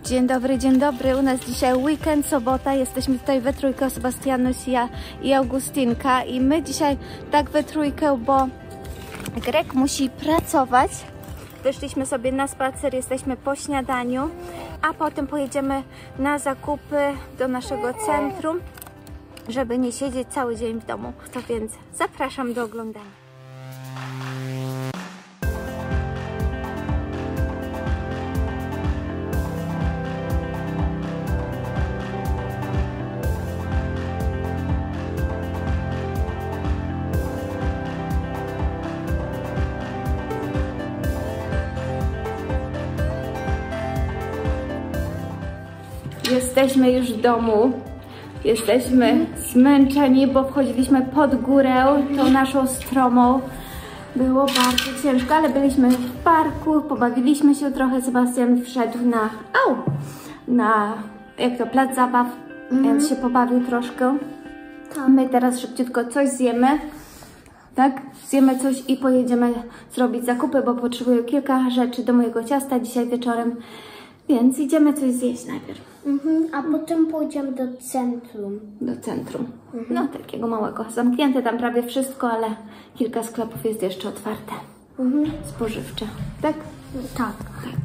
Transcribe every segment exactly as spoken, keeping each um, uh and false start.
Dzień dobry, dzień dobry. U nas dzisiaj weekend, sobota. Jesteśmy tutaj we trójkę, Sebastianuś, ja i Augustinka. I my dzisiaj tak we trójkę, bo Greg musi pracować. Wyszliśmy sobie na spacer, jesteśmy po śniadaniu, a potem pojedziemy na zakupy do naszego centrum, żeby nie siedzieć cały dzień w domu. To więc zapraszam do oglądania. Jesteśmy już w domu, jesteśmy zmęczeni, bo wchodziliśmy pod górę, tą naszą stromą. Było bardzo ciężko, ale byliśmy w parku, pobawiliśmy się trochę. Sebastian wszedł na, au, na jak to, plac zabaw, mm. więc się pobawił troszkę. Tak. My teraz szybciutko coś zjemy, tak? Zjemy coś i pojedziemy zrobić zakupy, bo potrzebuję kilka rzeczy do mojego ciasta dzisiaj wieczorem. Więc idziemy coś zjeść najpierw. Mhm, a potem pójdziemy do centrum. Do centrum. Mhm. No takiego małego. Zamknięte tam prawie wszystko, ale kilka sklepów jest jeszcze otwarte. Mhm. Spożywcze. Tak? Tak. Tak.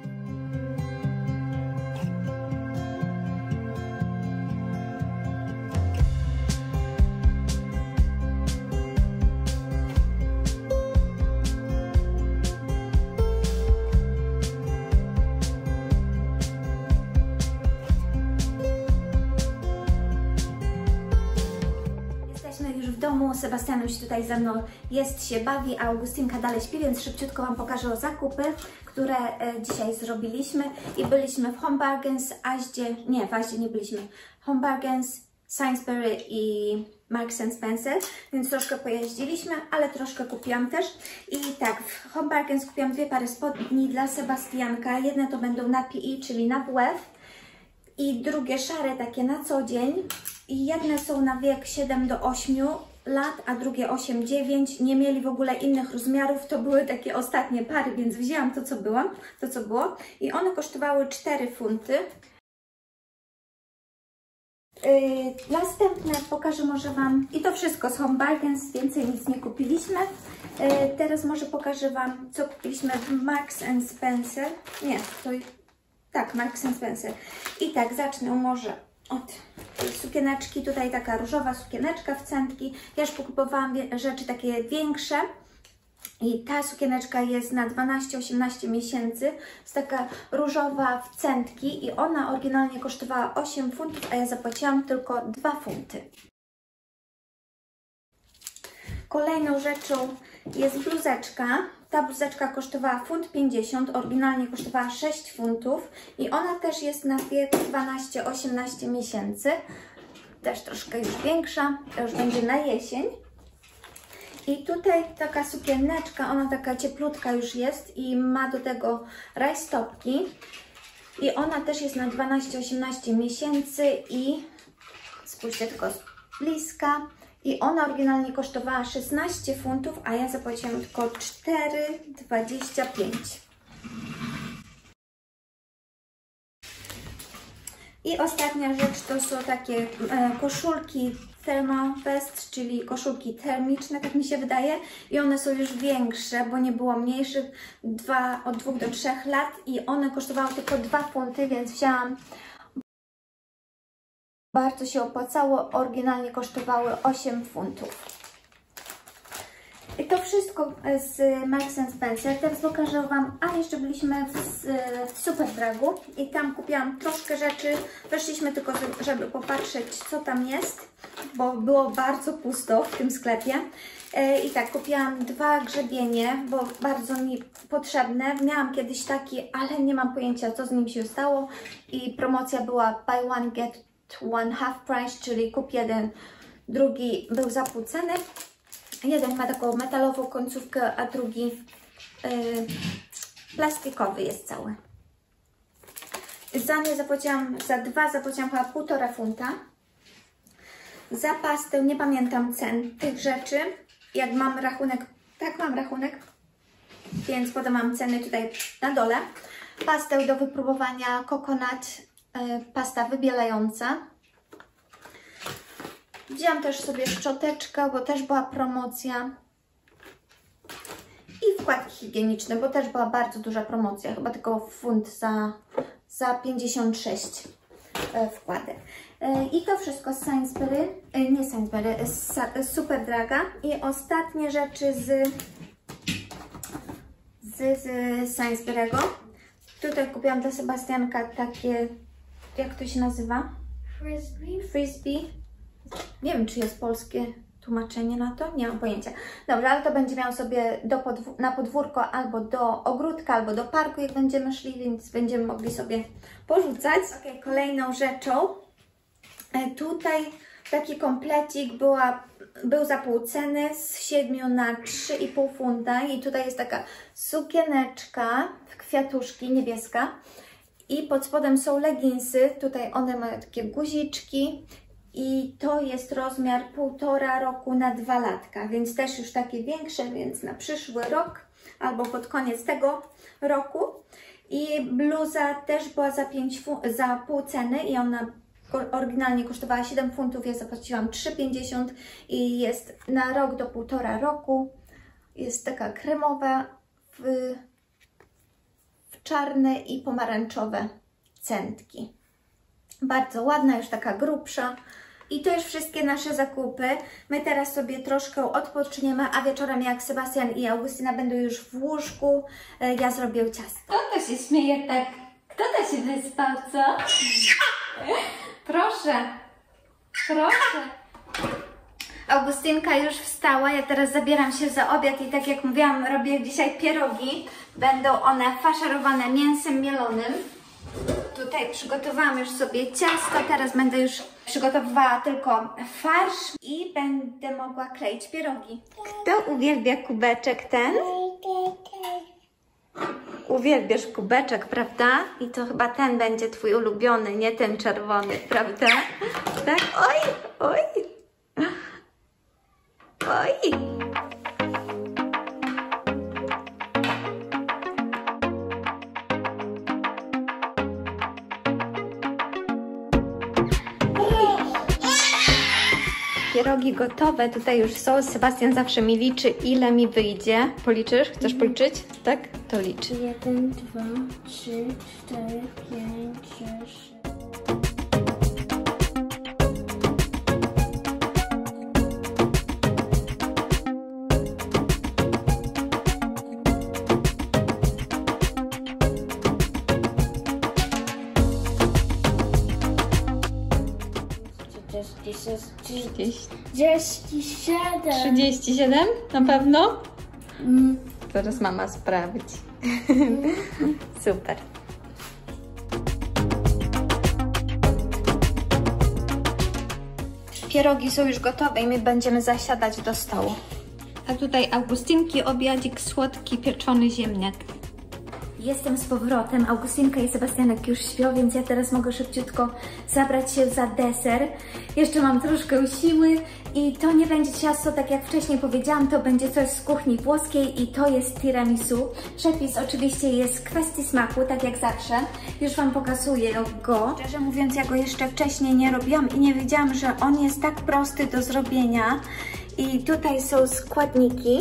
W domu. Sebastianuś tutaj ze mną jest, się bawi, a Augustinka dalej śpi, więc szybciutko Wam pokażę o zakupy, które e, dzisiaj zrobiliśmy. I byliśmy w Home Bargains, Aździe, nie, w Aździe nie byliśmy, Home Bargains, Sainsbury i Marks and Spencer, więc troszkę pojeździliśmy, ale troszkę kupiłam też. I tak, w Home Bargains kupiłam dwie pary spodni dla Sebastianka. Jedne to będą na P E, czyli na W F, i drugie szare, takie na co dzień. I jedne są na wiek siedem do ośmiu lat, a drugie osiem dziewięć. Nie mieli w ogóle innych rozmiarów, to były takie ostatnie pary, więc wzięłam to, co było, to, co było. I one kosztowały cztery funty. Yy, następne pokażę może Wam, i to wszystko z Home Bargains, więcej nic nie kupiliśmy. Yy, teraz może pokażę Wam, co kupiliśmy w Marks and Spencer. Nie, to tak, Marks and Spencer. I tak, zacznę może od sukieneczki, tutaj taka różowa sukieneczka w centki. Ja już pokupowałam rzeczy takie większe i ta sukieneczka jest na dwanaście osiemnaście miesięcy. Jest taka różowa w centki i ona oryginalnie kosztowała osiem funtów, a ja zapłaciłam tylko dwa funty. Kolejną rzeczą jest bluzeczka. Ta bluzeczka kosztowała funt pięćdziesiąt, oryginalnie kosztowała sześć funtów i ona też jest na wiek dwanaście osiemnaście miesięcy. Też troszkę już większa, to już będzie na jesień. I tutaj taka sukieneczka, ona taka cieplutka już jest i ma do tego rajstopki. I ona też jest na dwanaście osiemnaście miesięcy i spójrzcie tylko z bliska. I ona oryginalnie kosztowała szesnaście funtów, a ja zapłaciłam tylko cztery dwadzieścia pięć. I ostatnia rzecz to są takie e, koszulki Thermavest, czyli koszulki termiczne, tak mi się wydaje. I one są już większe, bo nie było mniejszych, dwa, od dwóch do trzech lat. I one kosztowały tylko dwa funty, więc wzięłam. Bardzo się opłacało, oryginalnie kosztowały osiem funtów. I to wszystko z Marks and Spencer. Teraz pokażę Wam, a jeszcze byliśmy w, w Superdrugu i tam kupiłam troszkę rzeczy. Weszliśmy tylko, żeby popatrzeć, co tam jest, bo było bardzo pusto w tym sklepie. I tak, kupiłam dwa grzebienie, bo bardzo mi potrzebne. Miałam kiedyś taki, ale nie mam pojęcia, co z nim się stało. I promocja była buy one, get one half price, czyli kup jeden, drugi był za pół ceny. Jeden ma taką metalową końcówkę, a drugi yy, plastikowy jest cały. Za nie zapłaciłam, za dwa zapłaciłam chyba półtora funta. Za pastę nie pamiętam cen tych rzeczy. Jak mam rachunek, tak mam rachunek, więc potem mam ceny tutaj na dole. pasteł do wypróbowania Coconut, y, pasta wybielająca. Wzięłam też sobie szczoteczkę, bo też była promocja. I wkładki higieniczne, bo też była bardzo duża promocja, chyba tylko funt za, za pięćdziesiąt sześć wkładek. I to wszystko z Sainsbury, nie Sainsbury, z Superdraga. I ostatnie rzeczy z, z, z Sainsbury'ego. Tutaj kupiłam dla Sebastianka takie, jak to się nazywa? Frisbee. Frisbee. Nie wiem, czy jest polskie tłumaczenie na to? Nie mam pojęcia. Dobra, ale to będzie miał sobie do podwór na podwórko albo do ogródka, albo do parku, jak będziemy szli, więc będziemy mogli sobie porzucać. Ok, kolejną rzeczą. E, tutaj taki komplecik była, był za pół ceny, z siedmiu na trzy i pół funta. I tutaj jest taka sukieneczka w kwiatuszki, niebieska. I pod spodem są leginsy. Tutaj one mają takie guziczki. I to jest rozmiar półtora roku na dwa latka, więc też już takie większe, więc na przyszły rok albo pod koniec tego roku. I bluza też była za, pięć, za pół ceny i ona oryginalnie kosztowała siedem funtów, ja zapłaciłam trzy pięćdziesiąt i jest na rok do półtora roku. Jest taka kremowa w, w czarne i pomarańczowe centki. Bardzo ładna, już taka grubsza. I to już wszystkie nasze zakupy. My teraz sobie troszkę odpoczniemy, a wieczorem jak Sebastian i Augustyna będą już w łóżku, ja zrobię ciasto. Kto to się śmieje tak? Kto to się wyspał, co? Proszę, proszę. Augustynka już wstała, ja teraz zabieram się za obiad i tak jak mówiłam, robię dzisiaj pierogi. Będą one faszerowane mięsem mielonym. Tutaj przygotowałam już sobie ciasto, teraz będę już przygotowywała tylko farsz i będę mogła kleić pierogi. Kto uwielbia kubeczek ten? Uwielbiasz kubeczek, prawda? I to chyba ten będzie twój ulubiony, nie ten czerwony, prawda? Tak? Oj, oj, oj. Pierogi gotowe, tutaj już są. Sebastian zawsze mi liczy, ile mi wyjdzie. Policzysz? Chcesz policzyć? Tak? To licz. Jeden, dwa, trzy, cztery, pięć, sześć. trzydzieści siedem. trzydzieści siedem? Na pewno? Mm. Zaraz mama sprawdzi. Super. Pierogi są już gotowe i my będziemy zasiadać do stołu. A tutaj Augustynki obiadzik słodki, pieczony ziemniak. Jestem z powrotem. Augustynka i Sebastianek już śpią, więc ja teraz mogę szybciutko zabrać się za deser. Jeszcze mam troszkę siły i to nie będzie ciasto, tak jak wcześniej powiedziałam, to będzie coś z kuchni włoskiej i to jest tiramisu. Przepis oczywiście jest kwestii smaku, tak jak zawsze. Już Wam pokazuję go. Szczerze mówiąc, ja go jeszcze wcześniej nie robiłam i nie wiedziałam, że on jest tak prosty do zrobienia. I tutaj są składniki.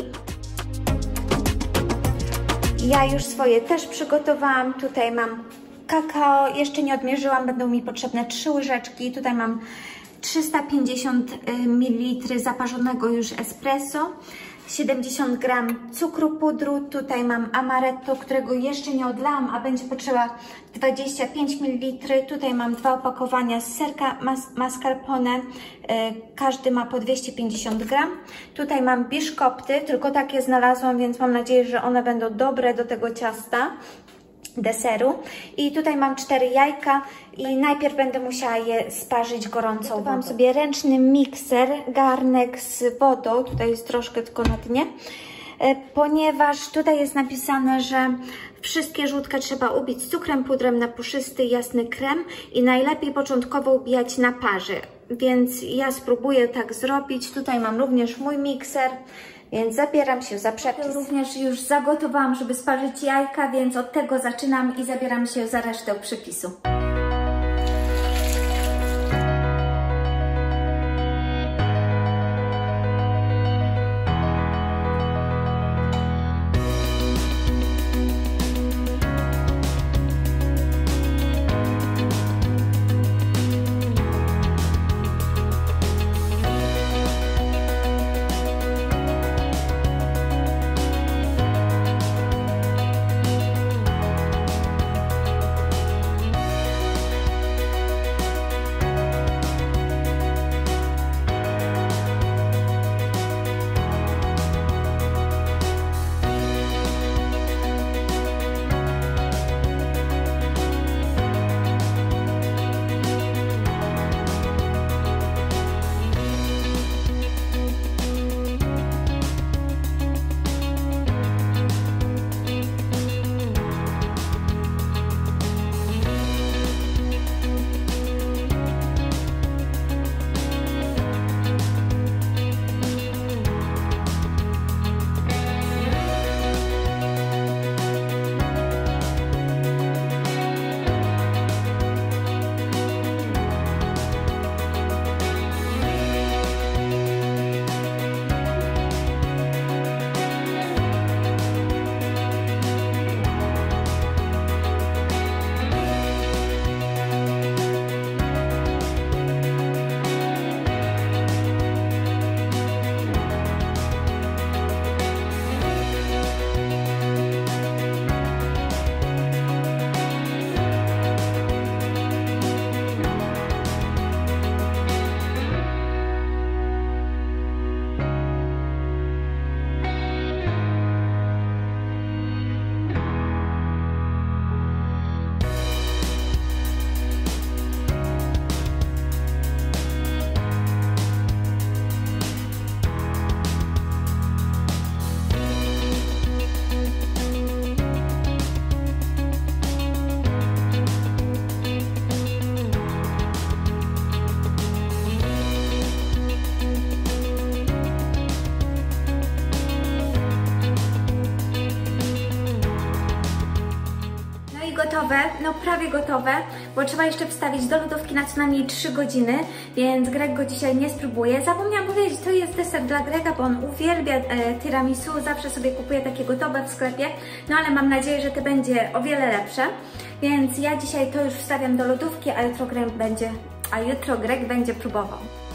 Ja już swoje też przygotowałam. Tutaj mam kakao, jeszcze nie odmierzyłam, będą mi potrzebne trzy łyżeczki. Tutaj mam trzysta pięćdziesiąt mililitrów zaparzonego już espresso, siedemdziesiąt gramów cukru pudru. Tutaj mam amaretto, którego jeszcze nie odlałam, a będzie potrzeba dwadzieścia pięć mililitrów. Tutaj mam dwa opakowania serka mas mascarpone, każdy ma po dwieście pięćdziesiąt gramów. Tutaj mam biszkopty, tylko takie znalazłam, więc mam nadzieję, że one będą dobre do tego ciasta, deseru. I tutaj mam cztery jajka i najpierw będę musiała je sparzyć gorącą wodą. Mam sobie ręczny mikser, garnek z wodą, tutaj jest troszkę tylko na dnie, ponieważ tutaj jest napisane, że wszystkie żółtka trzeba ubić z cukrem, pudrem na puszysty, jasny krem i najlepiej początkowo ubijać na parze. Więc ja spróbuję tak zrobić. Tutaj mam również mój mikser. Więc zabieram się za przepis. Również już zagotowałam, żeby sparzyć jajka, więc od tego zaczynam i zabieram się za resztę przepisu. Gotowe, no prawie gotowe, bo trzeba jeszcze wstawić do lodówki na co najmniej trzy godziny, więc Greg go dzisiaj nie spróbuje. Zapomniałam powiedzieć, to jest deser dla Grega, bo on uwielbia e, tiramisu, zawsze sobie kupuje takie gotowe w sklepie, no ale mam nadzieję, że to będzie o wiele lepsze, więc ja dzisiaj to już wstawiam do lodówki, a jutro Greg będzie, a jutro Greg będzie próbował.